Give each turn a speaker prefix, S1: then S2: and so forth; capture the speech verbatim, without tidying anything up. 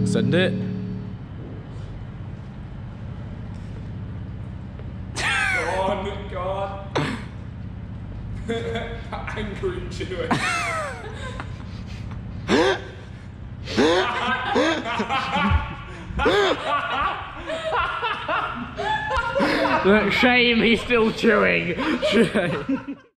S1: Send it.
S2: Go on, go on. Angry chewing.
S1: Look, shame he's still chewing. Shame.